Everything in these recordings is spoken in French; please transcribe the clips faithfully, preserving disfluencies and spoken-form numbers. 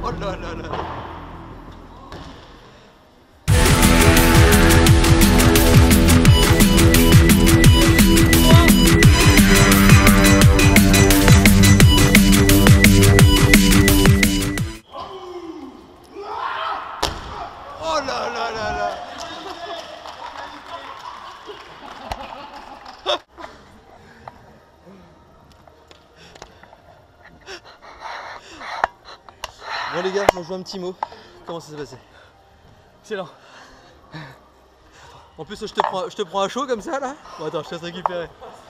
Oh là là là. Oh là là là là. Bon les gars, on joue un petit mot. Comment ça s'est passé? Excellent. En plus je te prends, je te prends à chaud comme ça là. Bon attends, je te laisse récupérer.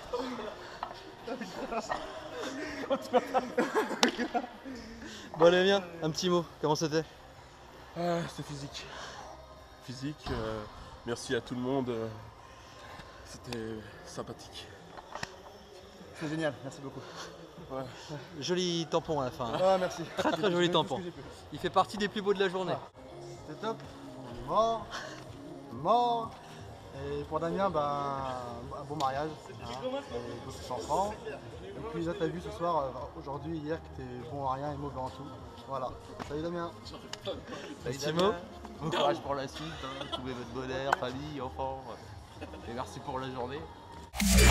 Bon allez viens, un petit mot. Comment c'était? Ah, c'était physique. Physique. Euh, merci à tout le monde. Euh, c'était sympathique. C'est génial, merci beaucoup. Ouais. Joli tampon à la fin. Hein. Ah merci. Très très joli tampon. Il fait partie des plus beaux de la journée. C'était top. On est mort. Mort. Et pour Damien, ben, un bon mariage. Hein, et beaucoup d'enfants. Et puis là, t'as vu ce soir, euh, aujourd'hui, hier, que t'es bon à rien et mauvais en tout. Voilà. Salut Damien. Un petit mot. Bon courage pour la suite, hein. Trouvez votre bonheur, famille, enfants. Et merci pour la journée.